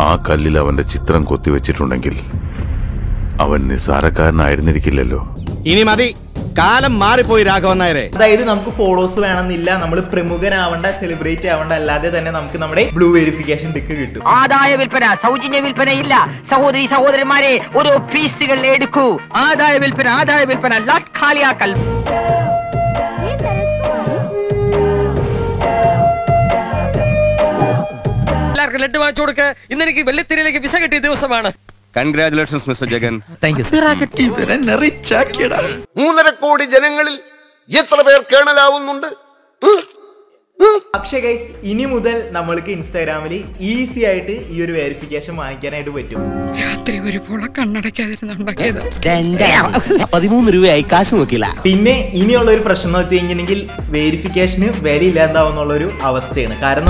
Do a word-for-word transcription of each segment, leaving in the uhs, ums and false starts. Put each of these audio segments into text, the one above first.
ആ കല്ലിൽ അവന്റെ ചിത്രം കൊത്തിവെച്ചിട്ടുണ്ടെങ്കിൽ അവൻ നിസ്സാരക്കാരനായിരുന്നിരിക്കില്ലല്ലോ. ഇനി മതി, കാലം മാറിപ്പോയി രാഘവൻ നായരെ. അതായത് നമുക്ക് ഫോളോവേഴ്സ് വേണമെന്നില്ല, നമ്മൾ പ്രമുഖനാവണ്ട, സെലിബ്രിറ്റി ആവണ്ട, അല്ലാതെ തന്നെ നമുക്ക് നമ്മുടെ ബ്ലൂ വെരിഫിക്കേഷൻ ടിക്ക് കിട്ടും. ആദായ വിൽപ്പന, സൗജന്യ വിൽപ്പന ഇല്ല. സഹോദരി സഹോദരന്മാരെ, ഓരോ പീസുകൾ എടുക്കൂ. ആദായ വിൽപ്പന, ആദായ വിൽപ്പന, ലാട്ട് ഖാലിയാക്കൽ. എല്ലാവർക്കും ലഡ്ഡു വാങ്ങിച്ചു കൊടുക്ക. ഇന്ന് എനിക്ക് വെള്ളിത്തിരയിലേക്ക് വിസ കിട്ടിയ ദിവസമാണ്. Congratulations, Mister Jagan. Thank you. മൂന്നര കോടി ജനങ്ങളിൽ എത്ര പേർ കേണലാവുന്നുണ്ട്? പക്ഷേ ഗൈസ്, ഇനി മുതൽ നമ്മൾക്ക് ഇൻസ്റ്റാഗ്രാമിൽ ഈസി ആയിട്ട് ഈ ഒരു വെരിഫിക്കേഷൻ വാങ്ങിക്കാനായിട്ട് പറ്റും. രാത്രി ഒരു പോള കണ്ണടയ്ക്കാതിരുന്നുണ്ടാക്കിയത് പതിമൂന്ന് രൂപയായി, കാശ് നോക്കില്ല. പിന്നെ ഇനിയുള്ള ഒരു പ്രശ്നം എന്ന് വെച്ച് കഴിഞ്ഞിട്ടുണ്ടെങ്കിൽ വെരിഫിക്കേഷന് വില ഇല്ലാണ്ടാവുന്നുള്ളൊരു അവസ്ഥയാണ്. കാരണം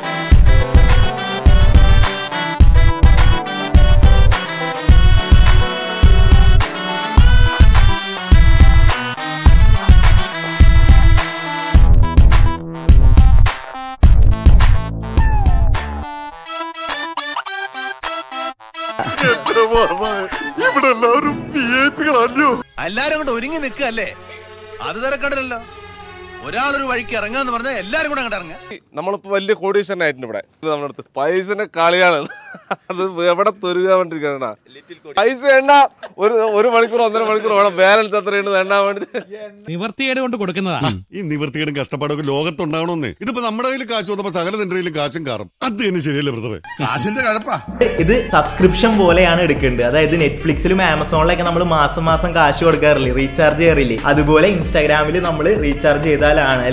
ഇവിടെ എല്ലാവരും വി ഐ പികളല്ലോ. എല്ലാരും കൊണ്ട് ഒരുങ്ങി നിൽക്കല്ലേ, അത് തിരക്കണ്ടല്ലോ. ഒരാളൊരു വഴിക്ക് ഇറങ്ങാന്ന് പറഞ്ഞാൽ എല്ലാരും കൂടെ അങ്ങോട്ട് ഇറങ്ങാം. നമ്മളിപ്പോ വലിയ കോടീശ്വരനായിട്ടുണ്ട് ഇവിടെ. നമ്മുടെ അടുത്ത് പൈസന്റെ കളിയാണ്. അത് എവിടെ തൊരുകാൻ വേണ്ടിരിക്കണ പൈസ എണ്ണ ഒരു ഒരു മണിക്കൂർ ഒന്നര മണിക്കൂർ വേണം. ബാലൻസ് എത്രയുണ്ട് എണ്ണാൻ വേണ്ടി നിവർത്തിയേട് കൊണ്ട് കൊടുക്കുന്നതാണ്. ഈ നിവർത്തിയുടെ കഷ്ടപ്പാടൊക്കെ ലോകത്തുണ്ടാവണമെന്ന്. ഇതിപ്പോ നമ്മുടെ കയ്യിൽ കാശ് വന്നപ്പോ സകല നിന്റെ കാശും കാറും. അത് തന്നെ ശരിയല്ലേ ബ്രദറെ? കാശിന്റെ കഴപ്പാ. ഇത് സബ്സ്ക്രിപ്ഷൻ പോലെയാണ് എടുക്കേണ്ടത്. അതായത് നെറ്റ്ഫ്ലിക്സിലും ആമസോണിലൊക്കെ നമ്മൾ മാസം മാസം കാശ് കൊടുക്കാറില്ലേ, റീചാർജ് ചെയ്യാറില്ലേ, അതുപോലെ ഇൻസ്റ്റാഗ്രാമിൽ നമ്മൾ റീചാർജ് ചെയ്താലാണ്.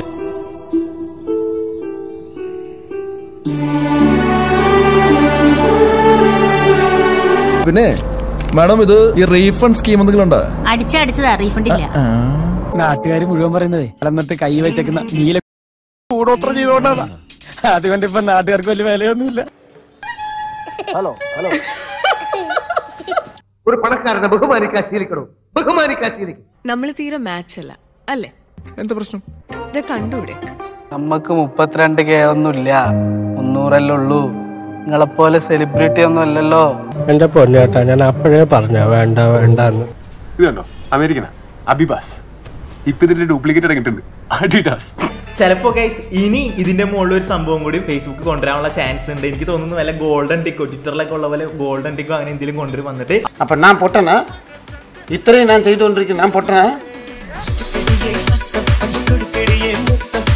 പിന്നെ മാഡം, ഇത് ഈ റീഫണ്ട് സ്കീം എന്തെങ്കിലും ഉണ്ടോ? അടിച്ചടിച്ചതാ, റീഫണ്ട് ഇല്ല. നാട്ടുകാർ മുഴുവൻ പറയുന്നതേ എന്നിട്ട് കൈ വെച്ചേക്കുന്ന നീല കൂടോത്ര ചെയ്തോണ്ടാ. അതുകൊണ്ട് ഇപ്പൊ നാട്ടുകാർക്ക് വലിയ വിലയൊന്നുമില്ല. ഹലോ ഹലോ ഒരു പണക്കാരനെ ബഹുമാനിക്കാൻ ശീലിക്കണോ? ബഹുമാനിക്കാൻ ശീലിക്കും. നമ്മള് തീരെ മാച്ച് അല്ല അല്ലേ? എന്താ പ്രശ്നം? ഇത് കണ്ടൂടെ? നമ്മക്ക് മുപ്പത്തിരണ്ട് കെ ഒന്നുമില്ല, മുന്നൂറല്ലേ ഉള്ളൂ. നിങ്ങളെപ്പോലെ സെലിബ്രിറ്റി ഒന്നും അല്ലല്ലോ. എന്റെ പൊന്നേട്ടാ, ഞാൻ അപ്പോഴേ പറഞ്ഞ വേണ്ട വേണ്ടെന്ന്. ഇത് കണ്ടോ, അമേരിക്കനാ അബിബാസ്. ഇപ്പൊ ഇതിന്റെ ഡ്യൂപ്ലിക്കേറ്റ് ഇറങ്ങിയിട്ടുണ്ട്, അഡിഡാസ്. ചിലപ്പോ ഗൈസ് ഇനി ഇതിന്റെ മുകളിൽ ഒരു സംഭവം കൂടി ഫേസ്ബുക്ക് കൊണ്ടുവരാനുള്ള ചാൻസ് ഉണ്ട്. എനിക്ക് തോന്നുന്നു വല്ല ഗോൾഡൻ ടിക്കോ, ട്വിറ്ററിലൊക്കെ ഉള്ള പോലെ ഗോൾഡൻ ടിക്കോ അങ്ങനെ എന്തെങ്കിലും കൊണ്ടുവരും വന്നിട്ട്. അപ്പൊ ഞാൻ പൊട്ടനാ? ഇത്രയും ഞാൻ ചെയ്തുകൊണ്ടിരിക്കും, ഞാൻ പൊട്ടനാ?